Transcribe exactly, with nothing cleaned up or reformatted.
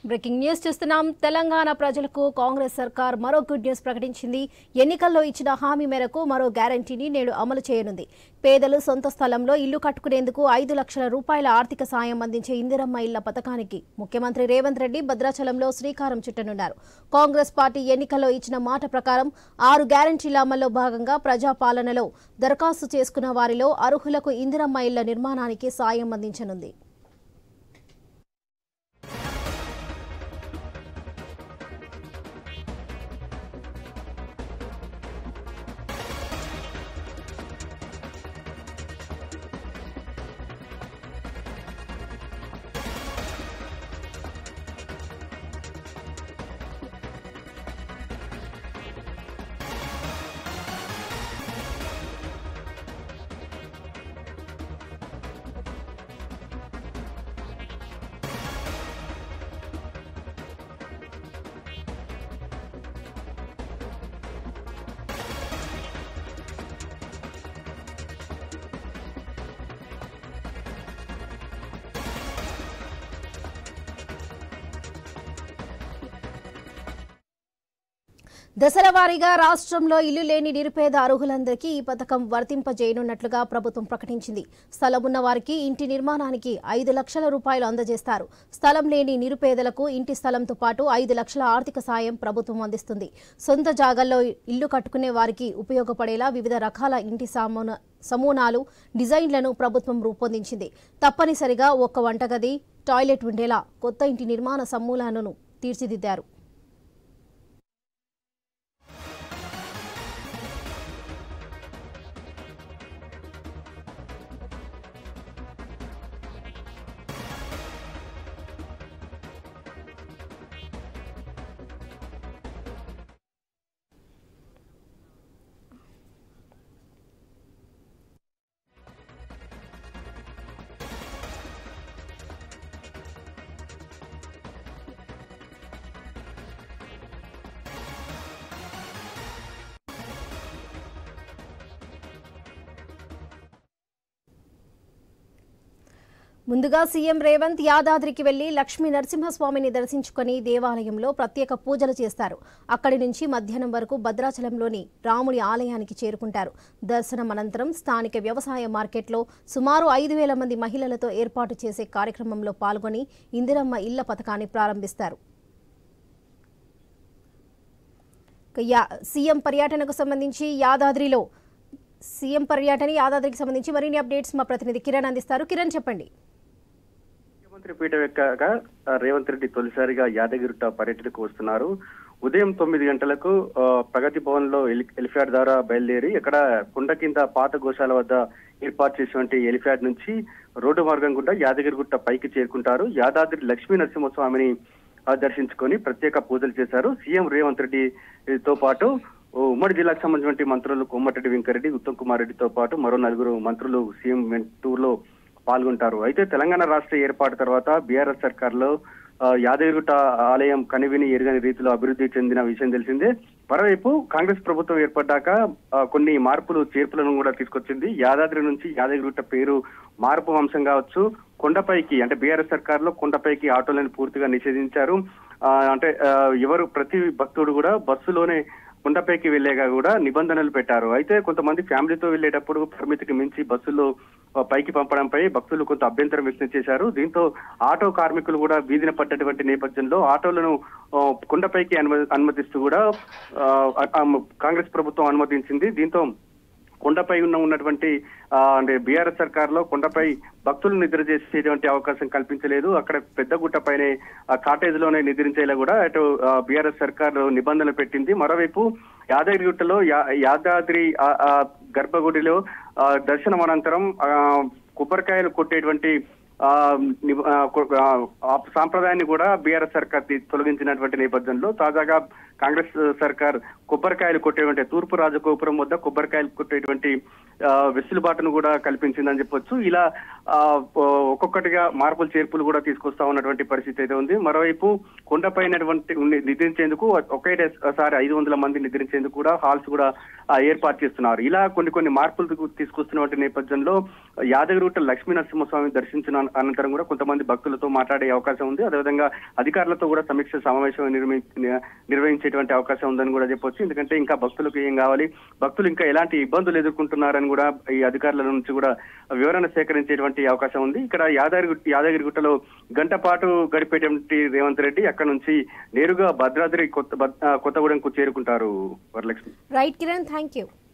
Breaking news చూస్తున్నాం. తెలంగాణ ప్రజలకు కాంగ్రెస్ సర్కార్ మరో గుడ్ న్యూస్ ప్రకటించింది. ఎన్నికల్లో ఇచ్చిన హామీ మేరకు మరో గ్యారంటీని నేడు అమలు చేయనుంది. పేదలు సొంత స్థలంలో ఇల్లు కట్టుకునేందుకు ఐదు లక్షల రూపాయల ఆర్థిక సాయం అందించే ఇందిరమ్మ ఇళ్ల పథకానికి ముఖ్యమంత్రి రేవంత్ రెడ్డి భద్రాచలంలో శ్రీకారం చుట్టనున్నారు. కాంగ్రెస్ పార్టీ ఎన్నికల్లో ఇచ్చిన మాట ప్రకారం ఆరు గ్యారంటీల అమల్లో భాగంగా ప్రజాపాలనలో దరఖాస్తు చేసుకున్న వారిలో అర్హులకు ఇందిరమ్మ ఇళ్ల నిర్మాణానికి సాయం అందించనుంది. దశల వారీగా రాష్ట్రంలో ఇల్లు లేని నిరుపేద అర్హులందరికీ ఈ పథకం వర్తింపజేయనున్నట్లుగా ప్రభుత్వం ప్రకటించింది. స్థలం ఉన్న వారికి ఇంటి నిర్మాణానికి ఐదు లక్షల రూపాయలు అందజేస్తారు. స్థలం లేని నిరుపేదలకు ఇంటి స్థలంతో పాటు ఐదు లక్షల ఆర్థిక సాయం ప్రభుత్వం అందిస్తుంది. సొంత జాగాల్లో ఇల్లు కట్టుకునే వారికి ఉపయోగపడేలా వివిధ రకాల ఇంటి సామాను సమూనాలు డిజైన్లను ప్రభుత్వం రూపొందించింది. తప్పనిసరిగా ఒక్క వంటగది, టాయిలెట్ ఉండేలా కొత్త ఇంటి నిర్మాణ సమూనాలను తీర్చిదిద్దారు. ముందుగా సీఎం రేవంత్ యాదాద్రికి వెళ్లి లక్ష్మీ నరసింహస్వామిని దర్శించుకుని దేవాలయంలో ప్రత్యేక పూజలు చేస్తారు. అక్కడి నుంచి మధ్యాహ్నం వరకు భద్రాచలంలోని రాముడి ఆలయానికి చేరుకుంటారు. దర్శనం అనంతరం స్థానిక వ్యవసాయ మార్కెట్లో సుమారు ఐదు వేల మంది మహిళలతో ఏర్పాటు చేసే కార్యక్రమంలో పాల్గొని ఇందిరమ్మ ఇళ్ల పథకాన్ని ప్రారంభిస్తారు. సీఎం పర్యటనకు సంబంధించి యాదాద్రిలో సీఎం పర్యటన యాదాద్రికి సంబంధించి మరిన్ని అప్డేట్స్ మా ప్రతినిధి కిరణ్ అందిస్తారు. కిరణ్, చెప్పండి. ముఖ్యమంత్రి పీఠం ఎక్కగా రేవంత్ రెడ్డి తొలిసారిగా యాదగిరిగుట్ట పర్యటనకు వస్తున్నారు. ఉదయం తొమ్మిది గంటలకు ప్రగతి భవన్ లో ఎలిఫ్యాడ్ ద్వారా బయలుదేరి ఇక్కడ కొండ కింద పాత గోశాల వద్ద ఏర్పాటు చేసినటువంటి ఎలిఫ్యాడ్ నుంచి రోడ్డు మార్గం గుండా యాదగిరిగుట్ట పైకి చేరుకుంటారు. యాదాద్రి లక్ష్మీ నరసింహస్వామిని దర్శించుకొని ప్రత్యేక పూజలు చేశారు. సీఎం రేవంత్ రెడ్డితో పాటు ఉమ్మడి జిల్లాకు సంబంధించిన మంత్రులు కోమటిరెడ్డి వెంకరెడ్డి, ఉత్తమ్ కుమార్ రెడ్డితో పాటు మరో నలుగురు మంత్రులు సీఎం టూర్ లో పాల్గొంటారు. అయితే తెలంగాణ రాష్ట్ర ఏర్పాటు తర్వాత బీఆర్ఎస్ సర్కార్ లో యాదగిరిగుట్ట ఆలయం కనివిని ఎరుగని రీతిలో అభివృద్ధి చెందిన విషయం తెలిసిందే. మరోవైపు కాంగ్రెస్ ప్రభుత్వం ఏర్పడ్డాక కొన్ని మార్పులు చేర్పులను కూడా తీసుకొచ్చింది. యాదాద్రి నుంచి యాదగిరిగుట్ట పేరు మార్పు అంశం కావచ్చు, కొండపైకి అంటే బీఆర్ఎస్ సర్కార్ లో కొండపైకి ఆటోలను పూర్తిగా నిషేధించారు. అంటే ఎవరు ప్రతి భక్తుడు కూడా బస్సులోనే కొండపైకి వెళ్లేగా కూడా నిబంధనలు పెట్టారు. అయితే కొంతమంది ఫ్యామిలీతో వెళ్లేటప్పుడు పరిమితికి మించి బస్సుల్లో పైకి పంపడంపై భక్తులు కొంత అభ్యంతరం వ్యక్తం చేశారు. దీంతో ఆటో కార్మికులు కూడా వీధిన పడ్డటువంటి నేపథ్యంలో ఆటోలను కొండపైకి అనుమతిస్తూ కూడా కాంగ్రెస్ ప్రభుత్వం అనుమతించింది. దీంతో కొండపై ఉన్న ఉన్నటువంటి అంటే బీఆర్ఎస్ సర్కార్ లో కొండపై భక్తులు నిద్ర చేసేటువంటి అవకాశం కల్పించలేదు. అక్కడ పెద్ద గుట్టపైనే కాటేజ్ లోనే నిద్రించేలా కూడా అటు బీఆర్ఎస్ సర్కార్ నిబంధనలు పెట్టింది. మరోవైపు యాదగిరిగుట్టలో యాదాద్రి గర్భగుడిలో దర్శనం అనంతరం కొబ్బరికాయలు కొట్టేటువంటి ఆ సాంప్రదాయాన్ని కూడా బీఆర్ఎస్ సర్కార్ తొలగించినటువంటి నేపథ్యంలో తాజాగా కాంగ్రెస్ సర్కార్ కొబ్బరికాయలు కొట్టేటువంటి తూర్పు రాజగోపురం వద్ద కొబ్బరికాయలు కొట్టేటువంటి వెసులుబాటును కూడా కల్పించిందని చెప్పొచ్చు. ఇలా ఒక్కొక్కటిగా మార్పులు చేర్పులు కూడా తీసుకొస్తా ఉన్నటువంటి పరిస్థితి అయితే ఉంది. మరోవైపు కొండపైనటువంటి నిద్రించేందుకు ఒకేసారి ఐదు వందల మంది నిద్రించేందుకు కూడా హాల్స్ కూడా ఏర్పాటు చేస్తున్నారు. ఇలా కొన్ని కొన్ని మార్పులు తీసుకొస్తున్నటువంటి నేపథ్యంలో యాదగిరిగుట్ట లక్ష్మీ నరసింహస్వామిని దర్శించిన అనంతరం కూడా కొంతమంది భక్తులతో మాట్లాడే అవకాశం ఉంది. అదేవిధంగా అధికారులతో కూడా సమీక్ష సమావేశం నిర్వహించేటువంటి అవకాశం ఉందని కూడా చెప్పొచ్చు. ఎందుకంటే ఇంకా భక్తులకు ఏం కావాలి, భక్తులు ఇంకా ఎలాంటి ఇబ్బందులు ఎదుర్కొంటున్నారని కూడా ఈ అధికారుల నుంచి కూడా వివరణ సేకరించేటువంటి అవకాశం ఉంది. ఇక్కడ యాదగిరి యాదగిరిగుట్టలో గంట పాటు గడిపేటువంటి రేవంత్ రెడ్డి అక్కడ నుంచి నేరుగా భద్రాద్రి కొత్త కొత్తగూడెంకు చేరుకుంటారు. Varalakshmi. Right Kiran, thank you.